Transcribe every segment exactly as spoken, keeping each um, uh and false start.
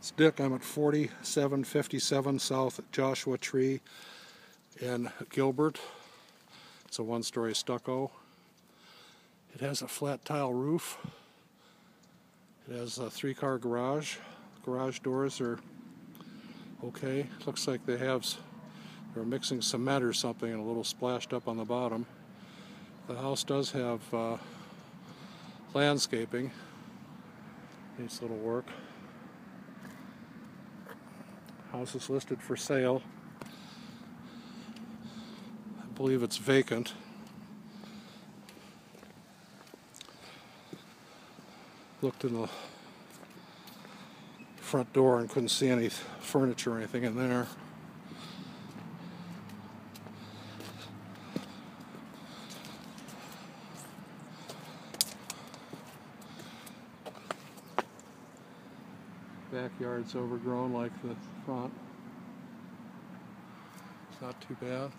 It's Dick. I'm at forty-seven fifty-seven South Joshua Tree in Gilbert. It's a one-story stucco. It has a flat tile roof. It has a three-car garage. Garage doors are okay. Looks like they have they're mixing cement or something and a little splashed up on the bottom. The house does have uh, landscaping. Needs a little work. House is listed for sale. I believe it's vacant. Looked in the front door and couldn't see any furniture or anything in there. Backyard's overgrown like the front. It's not too bad.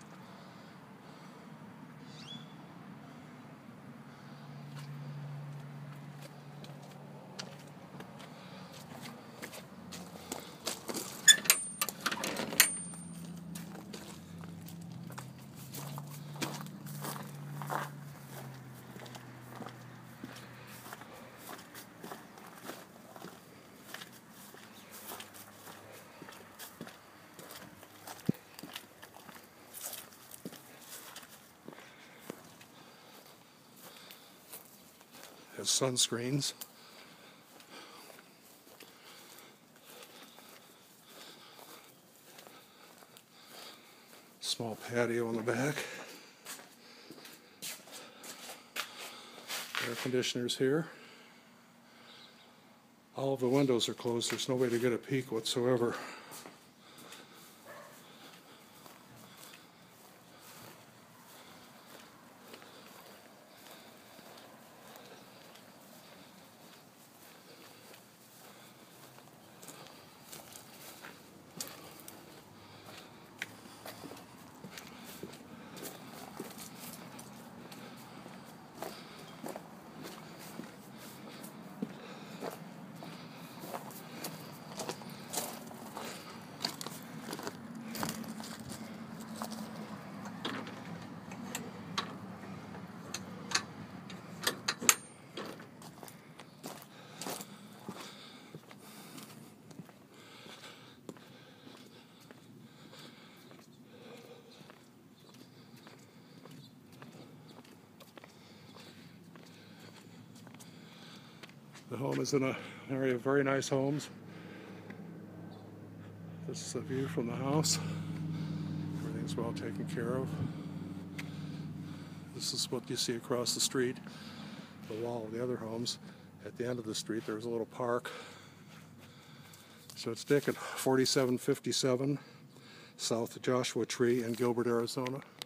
Has sunscreens. Small patio in the back. Air conditioners here. All of the windows are closed. There's no way to get a peek whatsoever. The home is in an area of very nice homes. This is a view from the house. Everything's well taken care of. This is what you see across the street, the wall of the other homes. At the end of the street there's a little park. So it's Dick at forty-seven fifty-seven South Joshua Tree in Gilbert, Arizona.